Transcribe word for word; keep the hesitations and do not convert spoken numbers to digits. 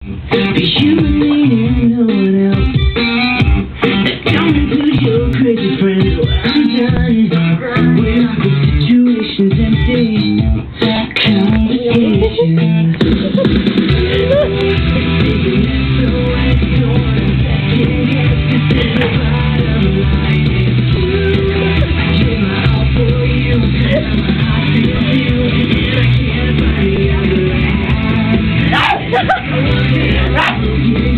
Cause you and me and no one else. Don't include your crazy friends. Well, I'm done with the situation's empty conversations. I can't find the other half.